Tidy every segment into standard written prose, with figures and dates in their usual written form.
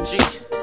G.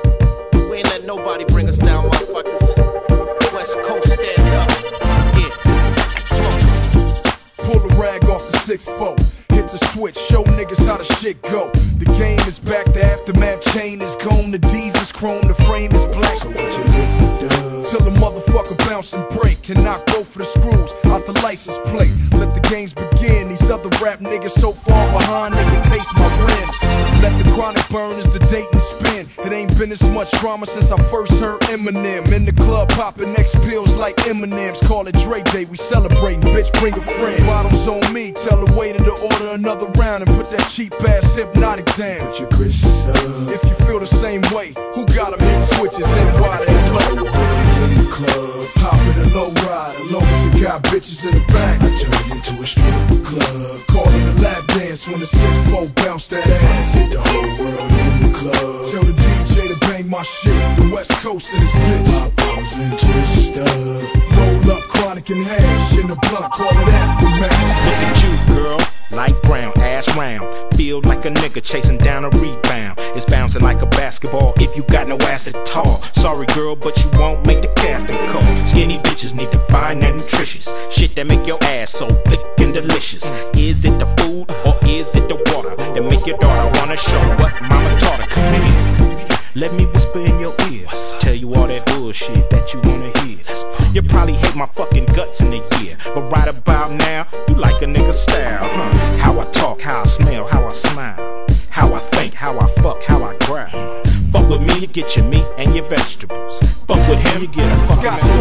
We ain't let nobody bring us down, motherfuckers. West Coast, stand up. Yeah. Come on. Pull the rag off the 6-4. Hit the switch, show niggas how the shit go. The game is back, the aftermath chain is gone. The D's is chrome, the frame is black. So what you lift up? Till the motherfucker bounce and break. Can knock both of the screws out the license plate. Let the games begin. These other rap niggas so far behind, they can taste my rims. Let the chronic burn as the date and spin. It ain't been this much drama since I first heard Eminem. In the club popping X pills like M&M's. Call it Dre Day, we celebrating, bitch, bring a friend. Bottles on me, tell the waiter to order another round and put that cheap ass Hypnotic down. Put your grits up. If you feel the same way, who got them hitting switches and why they low? In the club, hopping a low ride, as long as it got bitches in the back. I turn it into a strip club. Call it a lap dance when the 6-4 bounce that ass. Hit the whole world in the club. Tell the DJ to bang my shit. The West Coast in this bitch. My balls and twist up. Roll up chronic and hash in the blunt. Call it aftermath. Look at you, girl. Light brown, ass round. Feel like a nigga chasing down a rebound. It's bouncing like a basketball if you got no ass at all. Sorry girl, but you won't make the casting call. Skinny bitches need to find that nutritious shit that make your ass so thick and delicious. Is it the food or is it the water that make your daughter wanna show what mama taught her? Come here, let me whisper in your ear. Tell you all that bullshit that you wanna hear. You probably hate my fucking guts in a year, but right about now, you like a nigga style, huh? How I talk, how I smell, how I smile, how I think, how I fuck, how I growl. Fuck with me, you get your meat and your vegetables. Fuck with him, you get a fucking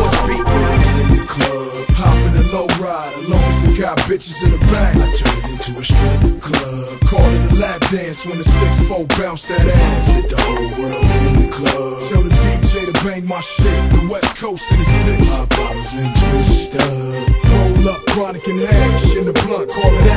in the club, hopping a low ride, as long as it got bitches in the back. I turn it into a strip club. Call it a lap dance when the 6-4 bounce that ass. Hit the whole world in the club. Tell the DJ to bang my shit. The West Coast in this bitch. My bottles and twist up. Roll up chronic and hash in the blunt. Call it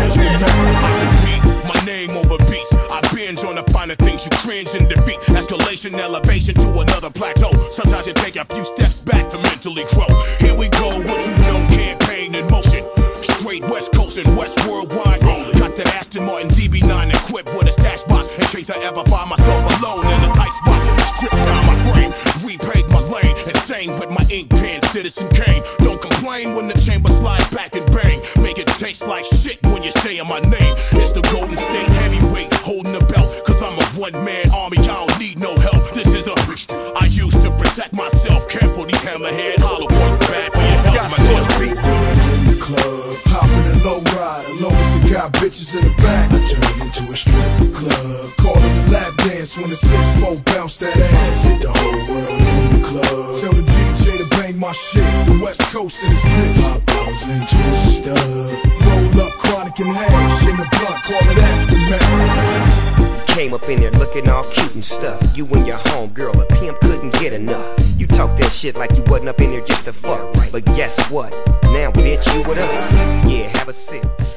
aftermath. My name over beats. I binge on the finer things you cringe and defeat. Escalation, elevation to another plateau. Sometimes you take a few steps back to mentally grow. Here we go, what you know, campaign in motion. Straight West Coast and West Worldwide. Got that Aston Martin DB9 equipped with a stash box in case I ever find myself alone in a tight spot. Stripped down my frame, repaved my lane. Insane with my ink pen, Citizen Kane. Don't complain when the chamber slides back and bang. Make it taste like shit when you're saying my name. It's the Golden State Heavyweight holding the belt. Cause I'm a one-man army, I don't need no help. This is a beast I used to protect myself. Careful, these hammerhead hollow points bad for your health. My in the club, hopping a low ride, as long as it got bitches in the back. I turn it into a strip club. Call it a lap dance when the 6-4 bounce that ass. Hit the whole world in the club. Tell the DJ to bang my shit. The West Coast in this bitch. My balls and twist up. Roll up chronic and hash in the blunt. Call it aftermath. Came up in there looking all cute and stuff. You and your homegirl, a pimp couldn't get enough. You talk that shit like you wasn't up in there just to fuck. But guess what? Now, bitch, you with us. Yeah, have a sip.